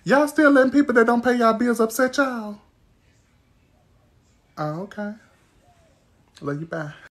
Y'all still letting people that don't pay y'all bills upset y'all? Oh, okay. Love you, bye.